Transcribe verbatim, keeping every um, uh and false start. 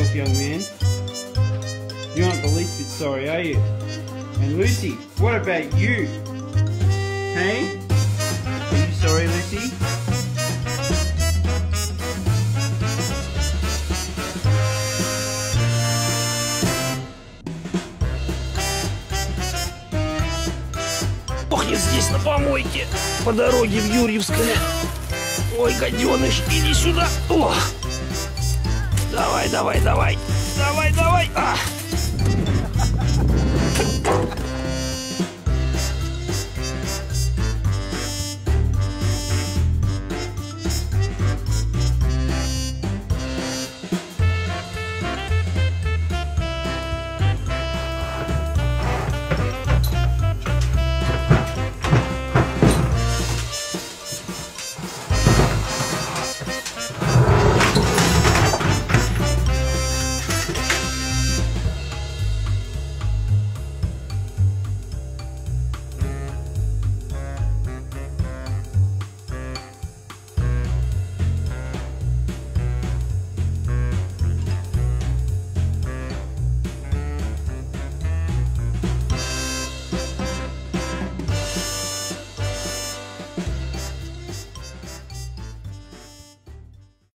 yourself, young man. You're not the least bit sorry, are you? And Lucy, what about you? Hey? Are you sorry, Lucy? Ох, я здесь на помойке, по дороге в Юрьевское. Ой, гаденыш, иди сюда. О! Давай, давай, давай. Давай, давай. А!